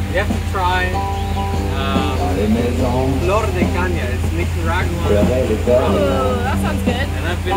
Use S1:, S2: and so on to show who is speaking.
S1: You have to try Flor de Caña. It's Nicaraguan.
S2: Oh, that sounds good.
S1: And I've been